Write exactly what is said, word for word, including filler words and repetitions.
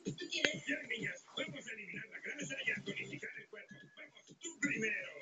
Bien, niñas, vamos a eliminar la grasa y a tonificar el cuerpo. Vamos, tú primero.